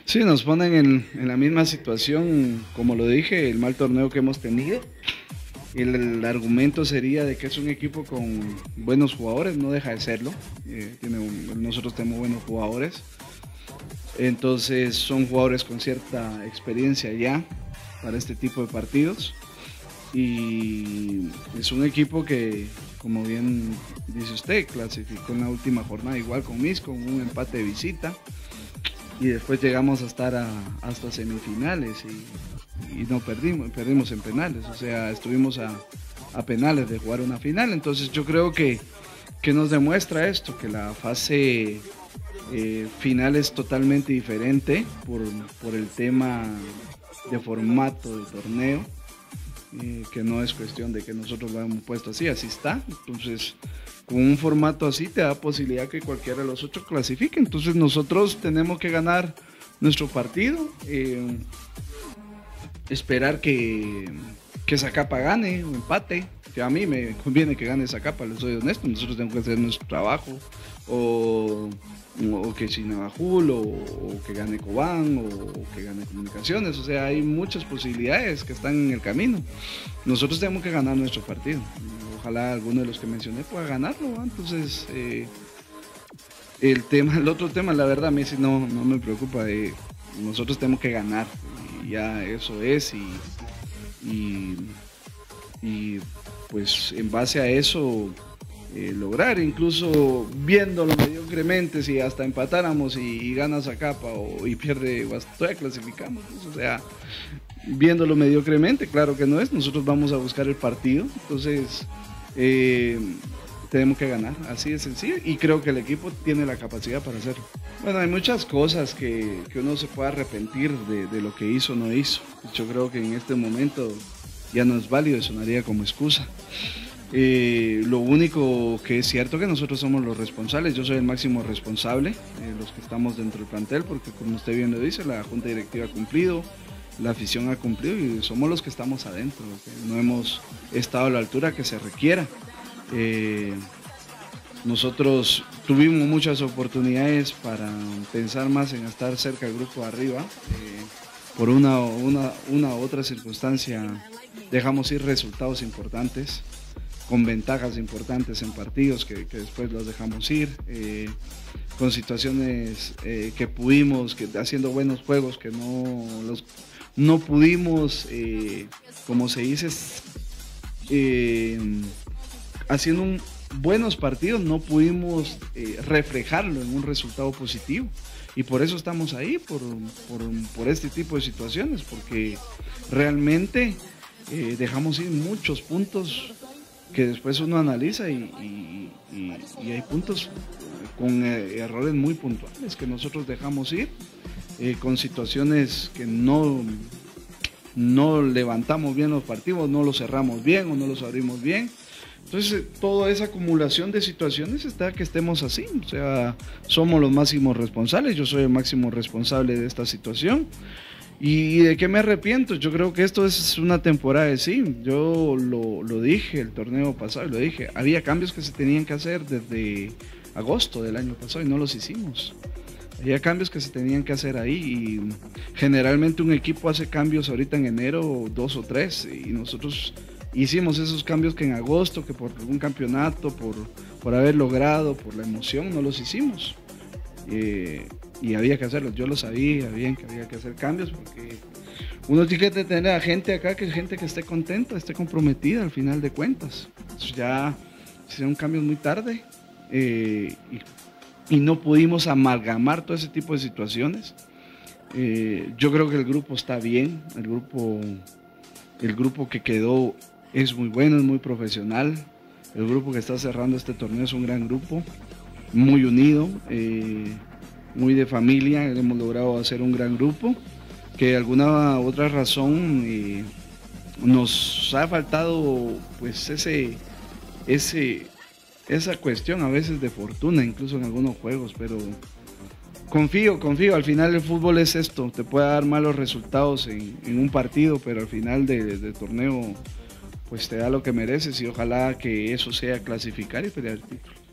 Sí, nos ponen en la misma situación, como lo dije, el mal torneo que hemos tenido. El argumento sería de que es un equipo con buenos jugadores, no deja de serlo. Nosotros tenemos buenos jugadores, entonces son jugadores con cierta experiencia ya para este tipo de partidos. Y es un equipo que, como bien dice usted, clasificó en la última jornada igual con Misco, con un empate de visita. Y después llegamos a estar hasta semifinales y no perdimos en penales, o sea, estuvimos a penales de jugar una final. Entonces yo creo que nos demuestra esto, que la fase final es totalmente diferente por el tema de formato de torneo, que no es cuestión de que nosotros lo hemos puesto así, así está. Entonces, con un formato así te da posibilidad que cualquiera de los ocho clasifique. Entonces nosotros tenemos que ganar nuestro partido, esperar que Zacapa gane o empate, que a mí me conviene que gane Zacapa, les soy honesto. Nosotros tenemos que hacer nuestro trabajo, o que Chinabajul, o que gane Cobán, o que gane Comunicaciones. O sea, hay muchas posibilidades que están en el camino. Nosotros tenemos que ganar nuestro partido. Ojalá alguno de los que mencioné pueda ganarlo, ¿no? Entonces, el otro tema, la verdad, a mí sí no me preocupa. Nosotros tenemos que ganar, y ya eso es, y pues en base a eso lograr, incluso viéndolo mediocremente, si hasta empatáramos y gana Zacapa y pierde Guastatoya, clasificamos, pues, o sea, viéndolo mediocremente, claro que no es. Nosotros vamos a buscar el partido, entonces tenemos que ganar, así de sencillo, y creo que el equipo tiene la capacidad para hacerlo. Bueno, hay muchas cosas que uno se puede arrepentir de lo que hizo o no hizo. Yo creo que en este momento ya no es válido, sonaría como excusa. Lo único que es cierto que nosotros somos los responsables, yo soy el máximo responsable, los que estamos dentro del plantel, porque como usted bien lo dice, la junta directiva ha cumplido, la afición ha cumplido, y somos los que estamos adentro, que no hemos estado a la altura que se requiera. Nosotros tuvimos muchas oportunidades para pensar más en estar cerca del grupo de arriba. Por una u otra circunstancia dejamos ir resultados importantes, con ventajas importantes en partidos que después los dejamos ir, con situaciones que pudimos, haciendo buenos juegos que no pudimos, como se dice, haciendo buenos partidos no pudimos reflejarlo en un resultado positivo, y por eso estamos ahí, por este tipo de situaciones, porque realmente dejamos ir muchos puntos que después uno analiza, y hay puntos con errores muy puntuales que nosotros dejamos ir, con situaciones que no levantamos bien los partidos, no los cerramos bien o no los abrimos bien. Entonces, toda esa acumulación de situaciones está que estemos así. O sea, somos los máximos responsables, yo soy el máximo responsable de esta situación. ¿Y de qué me arrepiento? Yo creo que esto es una temporada de sí. Yo lo dije el torneo pasado, lo dije. Había cambios que se tenían que hacer desde agosto del año pasado y no los hicimos. Había cambios que se tenían que hacer ahí, y generalmente un equipo hace cambios ahorita en enero, 2 o 3, y nosotros hicimos esos cambios que en agosto, que por algún campeonato, por haber logrado, por la emoción, no los hicimos. Y había que hacerlos, yo lo sabía bien que había que hacer cambios, porque uno tiene que tener a gente acá, que gente que esté contenta, esté comprometida al final de cuentas. Entonces ya hicieron cambios muy tarde, y no pudimos amalgamar todo ese tipo de situaciones. Yo creo que el grupo está bien, el grupo que quedó es muy bueno, es muy profesional. El grupo que está cerrando este torneo es un gran grupo, muy unido, muy de familia. Hemos logrado hacer un gran grupo, que de alguna u otra razón nos ha faltado pues esa cuestión a veces de fortuna, incluso en algunos juegos, pero confío, al final el fútbol es esto, te puede dar malos resultados en un partido, pero al final de torneo pues te da lo que mereces, y ojalá que eso sea clasificar y pelear el título.